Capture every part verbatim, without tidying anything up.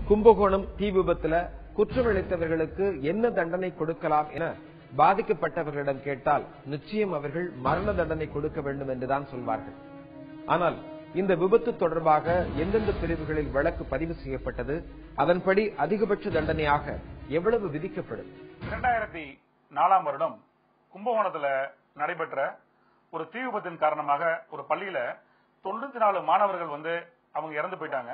கும்பகோணம் தீ விபத்துல குற்றமிழைத்தவர்களுக்கு என்ன தண்டனை கொடுக்கலாம் என பாதிக்கப்பட்டவர்களிடம் கேட்டால் நிச்சயம் அவர்கள் மரண தண்டனை கொடுக்க வேண்டும் என்றுதான் சொல்வார்கள். ஆனால் இந்த விபத்து தொடர்பாக எந்தெந்த பிரிவுகளில் வழக்கு பதிவு செய்யப்பட்டது, அதன்படி அதிகபட்ச தண்டனையாக எவ்வளவு விதிக்கப்படும்? இரண்டாயிரத்தி நாலாம் வருடம் கும்பகோணத்துல நடைபெற்ற ஒரு தீ விபத்தின் காரணமாக ஒரு பள்ளியில தொண்ணூத்தி நாலு மாணவர்கள் வந்து அவங்க இறந்து போயிட்டாங்க.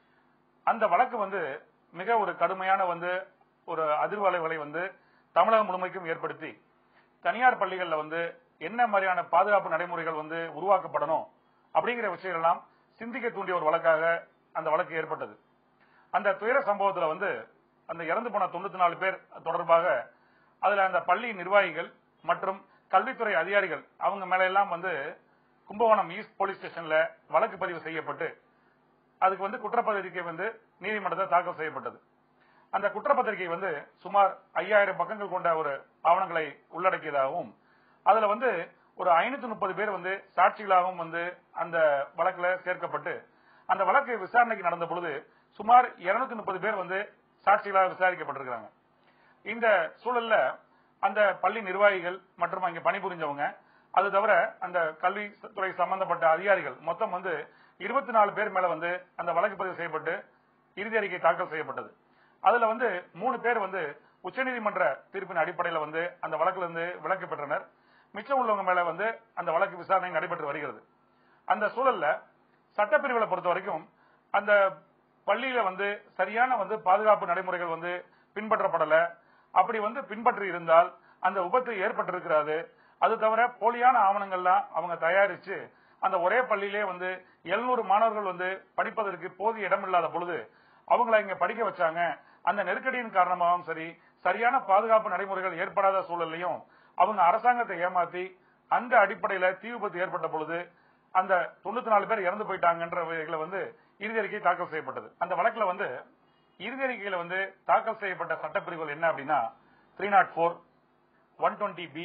அந்த வழக்கு வந்து மிக ஒரு கடுமையான வந்து ஒரு அதிர்வலைகளை வந்து தமிழகம் முழுமைக்கும் ஏற்படுத்தி தனியார் பள்ளிகள்ல வந்து என்ன மாதிரியான பாதுகாப்பு நடைமுறைகள் வந்து உருவாக்கப்படணும் அப்படிங்கிற விஷயங்கள் எல்லாம் சிந்திக்க தூண்டிய ஒரு வழக்காக அந்த வழக்கு ஏற்பட்டது. அந்த துயர சம்பவத்துல வந்து அந்த இறந்து போன தொண்ணூத்தி நாலு பேர் தொடர்பாக அதுல அந்த பள்ளி நிர்வாகிகள் மற்றும் கல்வித்துறை அதிகாரிகள் அவங்க மேல எல்லாம் வந்து கும்பகோணம் ஈஸ்ட் போலீஸ் ஸ்டேஷன்ல வழக்கு பதிவு செய்யப்பட்டு அதுக்கு வந்து குற்றப்பத்திரிகை வந்து நீதிமன்றத்தில் தாக்கல் செய்யப்பட்டது. அந்த குற்றப்பத்திரிகை வந்து சுமார் ஐயாயிரம் பக்கங்கள் கொண்ட ஒரு ஆவணங்களை உள்ளடக்கியதாகவும் அதுல வந்து ஒரு ஐநூத்தி முப்பது பேர் வந்து சாட்சிகளாகவும் வந்து அந்த வழக்குல சேர்க்கப்பட்டு அந்த வழக்கு விசாரணைக்கு நடந்த பொழுது சுமார் இருநூத்தி முப்பது பேர் வந்து சாட்சிகளாக விசாரிக்கப்பட்டிருக்கிறாங்க. இந்த சூழல்ல அந்த பள்ளி நிர்வாகிகள் மற்றும் அங்கே பணிபுரிஞ்சவங்க, அது தவிர அந்த கல்வித்துறை சம்பந்தப்பட்ட அதிகாரிகள் மொத்தம் வந்து இருபத்தி நாலு பேர் மேல வந்து அந்த வழக்கு பதிவு செய்யப்பட்டு இறுதி அறிக்கை தாக்கல் செய்யப்பட்டது. அதுல வந்து மூணு பேர் வந்து உச்சநீதிமன்ற தீர்ப்பின் அடிப்படையில் வந்து அந்த வழக்குல இருந்து விலக்கு பெற்றனர். மிச்சம் உள்ளவங்க மேல வந்து அந்த வழக்கு விசாரணை நடைபெற்று வருகிறது. அந்த சூழல்ல சட்டப்பிரிவுகளை பொறுத்த வரைக்கும் அந்த பள்ளியில வந்து சரியான வந்து பாதுகாப்பு நடைமுறைகள் வந்து பின்பற்றப்படல. அப்படி வந்து பின்பற்றி இருந்தால் அந்த விபத்து ஏற்பட்டிருக்கிறது. அது தவிர போலியான ஆவணங்கள்லாம் அவங்க தயாரிச்சு அந்த ஒரே பள்ளியிலே வந்து எழுநூறு மாணவர்கள் வந்து படிப்பதற்கு போதிய இடம் இல்லாத பொழுது அவங்களை இங்க படிக்க வச்சாங்க. அந்த நெருக்கடியின் காரணமாகவும் சரி, சரியான பாதுகாப்பு நடைமுறைகள் ஏற்படாத சூழலையும் அவங்க அரசாங்கத்தை ஏமாத்தி அந்த அடிப்படையில தீ விபத்து ஏற்பட்ட பொழுது அந்த தொண்ணூத்தி நாலு பேர் இறந்து போயிட்டாங்கன்ற வந்து இறுதி அறிக்கை தாக்கல் செய்யப்பட்டது. அந்த வழக்குல வந்து இறுதி அறிக்கையில வந்து தாக்கல் செய்யப்பட்ட சட்டப்பிரிவுகள் என்ன அப்படின்னா three naught four one twenty B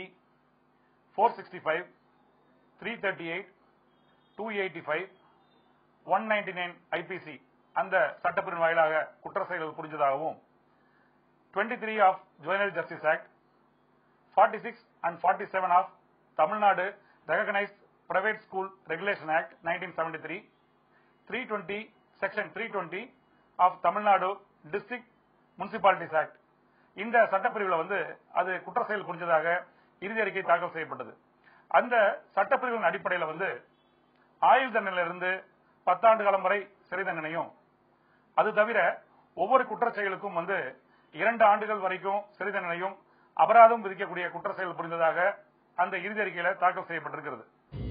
four sixty five three thirty eight two eighty five one ninety nine IPC அந்த சட்டப்பிரிவின் வாயிலாக குற்ற செயல்கள் புரிஞ்சதாகவும் twenty three of juvenile justice act forty six and forty seven of Tamil Nadu recognised private school regulation act nineteen seventy three three twenty section three twenty of Tamil Nadu district municipalities act இந்த சட்டப்பிரிவுல வந்து அது குற்ற செயல் புரிஞ்சதாக இறுதி அறிக்கை தாக்கல் செய்யப்பட்டது. அந்த சட்டப்பிரிவின் அடிப்படையில் வந்து ஆயுள் தண்டனையிலிருந்து பத்தாண்டு காலம் வரை சிறை தண்டனையும், அது தவிர ஒவ்வொரு குற்ற செயலுக்கும் வந்து இரண்டு ஆண்டுகள் வரைக்கும் சிறை தண்டனையும் அபராதம் விதிக்கக்கூடிய குற்ற செயல் புரிந்ததாக அந்த இறுதி அறிக்கையில தாக்கல் செய்யப்பட்டிருக்கிறது.